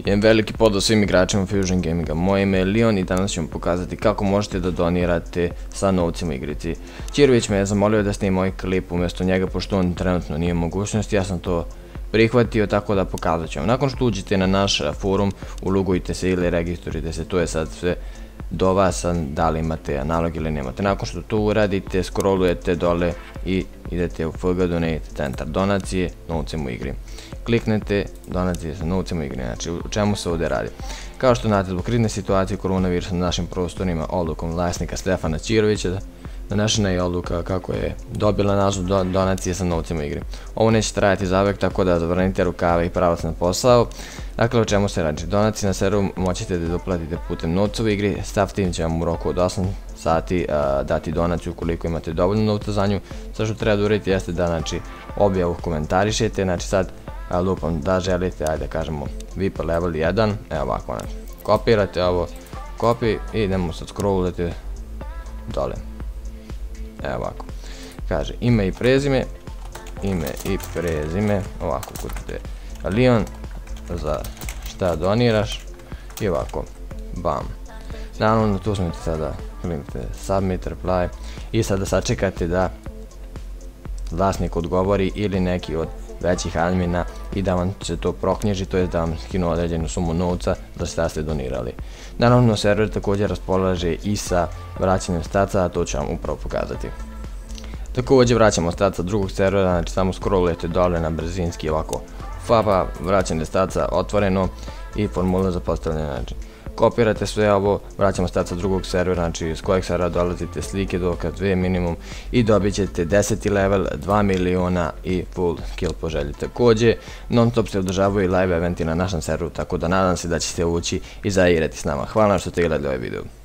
Jedan veliki pozdrav svim igračima Fusion Gaminga. Moje ime je Leon i danas ću vam pokazati kako možete da donirate sa novcima u igrici. Čirović me je zamolio da snimim ovaj klip umjesto njega, pošto on trenutno nije mogućnost. Ja sam to prihvatio, tako da pokazat ću vam. Nakon što uđete na naš forum, ulogujte se ili registrujte se, to je sad sve do vas, da li imate nalog ili nemate. Nakon što to uradite, scrollujete dole i idete u FG Donate, centar donacije, novcem u igri. Kliknete donacije sa novcem u igri. Znači, u čemu se ovdje radi? Kao što znate, zbog krizne situacije koronavirusa na našim prostorima, odlukom vlasnika Stefana Čirovića, donešena je odluka kako je dobila naziv donacije sa novcem u igri. Ovo neće trajati zavek, tako da zavrnite rukave i pravac na posao. Dakle, o čemu se radi? Donacije na serveru moćete da doplatite putem novca u igri. Stav tim će vam u roku od 8 sati dati donaciju ukoliko imate dovoljno novca za nju. Sve što treba da uradite jeste da, znači, objavu komentarišete. Znači, sad lupam da želite, ajde kažemo VIP level 1, evo ovako, kopirate ovo, copy i idemo sad scrollujete dole. Evo ovako, kaže ime i prezime, ovako kucate Leon, za šta doniraš i ovako, bam. Naravno tu smo sada, kliknete submit, reply i sada sačekate da vlasnik odgovori ili neki od većih admina i da vam se to proknjiži, to je da vam skinu određenu sumu novca za šta ste donirali. Naravno, server također raspolaže i sa vraćanjem staca, a to ću vam upravo pokazati. Također vraćamo staca drugog servera, znači samo scrollujete dole na brzinski ovako FAPA, vraćanje staca otvoreno i formula za postavljanje. Znači, kopirate sve ovo, vraćamo staca drugog servera, znači s kojeg servera dolazite, slike, dokaz, 2 minimum i dobit ćete 10. level, 2 miliona i full kill po želji. Također, non stop se održavaju i live eventi na našem serveru, tako da nadam se da ćete ući i zaigrati s nama. Hvala što ste gledali ovaj video.